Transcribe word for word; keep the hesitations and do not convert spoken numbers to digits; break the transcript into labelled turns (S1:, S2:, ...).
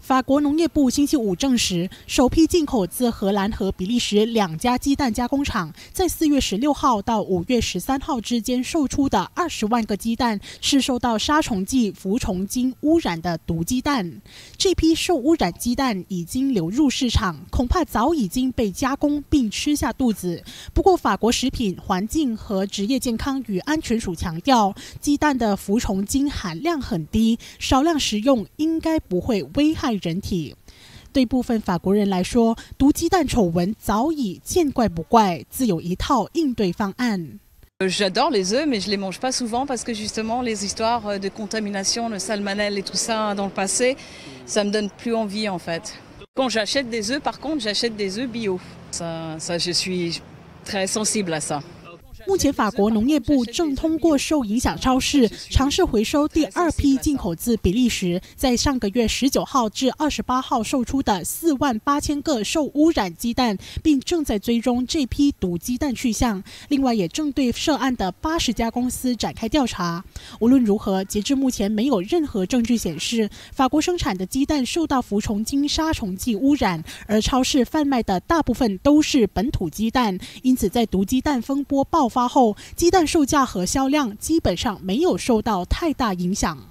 S1: 法国农业部星期五证实，首批进口自荷兰和比利时两家鸡蛋加工厂，在四月十六号到五月十三号之间售出的二十万个鸡蛋是受到杀虫剂氟虫精污染的毒鸡蛋。这批受污染鸡蛋已经流入市场，恐怕早已经被加工并吃下肚子。不过，法国食品、环境和职业健康与安全署强调，鸡蛋的氟虫精含量很低，少量食用应该不会危害人体。对部分法国人来说，毒鸡蛋丑闻早已见怪不怪，自有一套应对方案。
S2: J'adore les œufs, mais je les mange pas souvent parce que justement les histoires de contamination, de salmonelle et tout ça dans le passé, ça me donne plus envie en fait. Quand j'achète des œufs, par contre, j'achète des œufs bio. Ça, ça, je suis très sensible à ça.
S1: 目前，法国农业部正通过受影响超市尝试回收第二批进口自比利时，在上个月十九号至二十八号售出的四万八千个受污染鸡蛋，并正在追踪这批毒鸡蛋去向。另外，也正对涉案的八十家公司展开调查。无论如何，截至目前没有任何证据显示法国生产的鸡蛋受到氟虫精杀虫剂污染，而超市贩卖的大部分都是本土鸡蛋。因此，在毒鸡蛋风波爆发后，鸡蛋售价和销量基本上没有受到太大影响。